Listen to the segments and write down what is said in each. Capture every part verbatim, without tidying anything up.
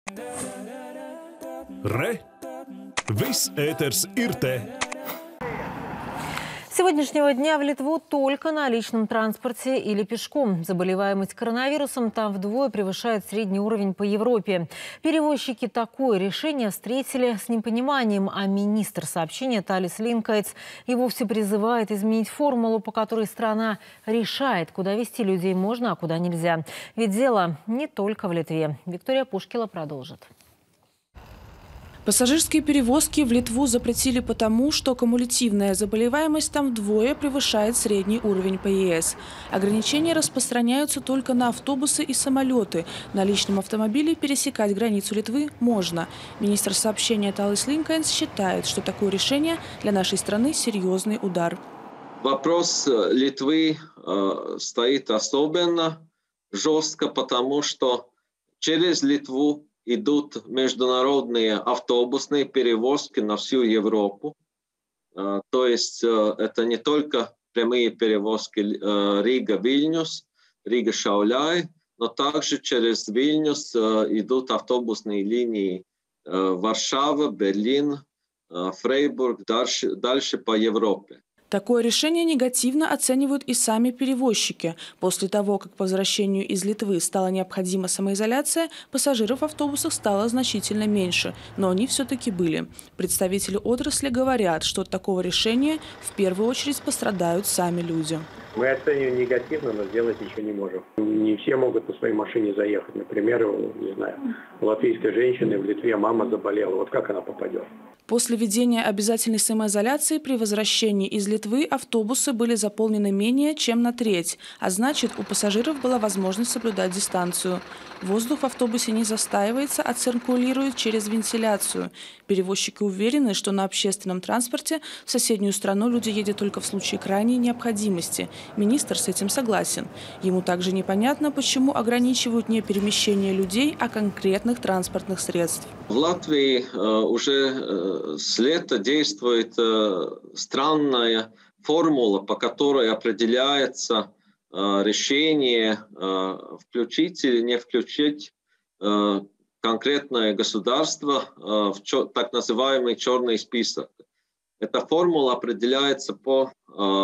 Re! Viss ēters ir te! С сегодняшнего дня в Литву только на личном транспорте или пешком. Заболеваемость коронавирусом там вдвое превышает средний уровень по Европе. Перевозчики такое решение встретили с непониманием, а министр сообщения Талис Линкайтс и вовсе призывает изменить формулу, по которой страна решает, куда везти людей можно, а куда нельзя. Ведь дело не только в Литве. Виктория Пушкила продолжит. Пассажирские перевозки в Литву запретили потому, что кумулятивная заболеваемость там вдвое превышает средний уровень по ЕС. Ограничения распространяются только на автобусы и самолеты. На личном автомобиле пересекать границу Литвы можно. Министр сообщения Талис Линкайтс считает, что такое решение для нашей страны серьезный удар. Вопрос Литвы э, стоит особенно жестко, потому что через Литву идут международные автобусные перевозки на всю Европу. То есть это не только прямые перевозки Рига-Вильнюс, Рига-Шауляй, но также через Вильнюс идут автобусные линии Варшава, Берлин, Фрейбург, дальше, дальше по Европе. Такое решение негативно оценивают и сами перевозчики. После того, как по возвращению из Литвы стала необходима самоизоляция, пассажиров в автобусах стало значительно меньше, но они все-таки были. Представители отрасли говорят, что от такого решения в первую очередь пострадают сами люди. Мы оцениваем негативно, но сделать ничего не можем. Не все могут на своей машине заехать. Например, не знаю, у латвийской женщины в Литве мама заболела. Вот как она попадет? После введения обязательной самоизоляции при возвращении из Литвы автобусы были заполнены менее чем на треть, а значит, у пассажиров была возможность соблюдать дистанцию. Воздух в автобусе не застаивается, а циркулирует через вентиляцию. Перевозчики уверены, что на общественном транспорте в соседнюю страну люди едут только в случае крайней необходимости. Министр с этим согласен. Ему также непонятно, почему ограничивают не перемещение людей, а конкретных транспортных средств. В Латвии э, уже э, с лета действует э, странная формула, по которой определяется э, решение э, включить или не включить э, конкретное государство э, в чё, так называемый черный список. Эта формула определяется по э,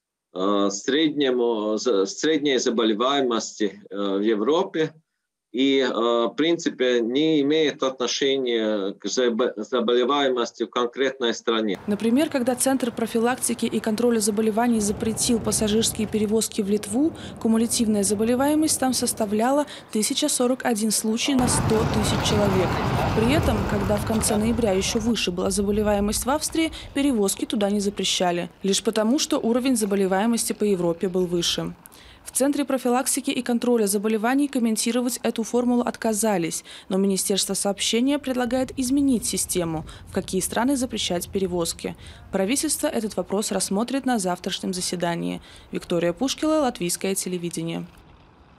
э, среднему, средней заболеваемости э, в Европе. И, в принципе, не имеет отношения к заболеваемости в конкретной стране. Например, когда Центр профилактики и контроля заболеваний запретил пассажирские перевозки в Литву, кумулятивная заболеваемость там составляла тысяча сорок один случай на сто тысяч человек. При этом, когда в конце ноября еще выше была заболеваемость в Австрии, перевозки туда не запрещали. Лишь потому, что уровень заболеваемости по Европе был выше. В Центре профилактики и контроля заболеваний комментировать эту формулу отказались, но Министерство сообщения предлагает изменить систему, в какие страны запрещать перевозки. Правительство этот вопрос рассмотрит на завтрашнем заседании. Виктория Пушкила, Латвийское телевидение.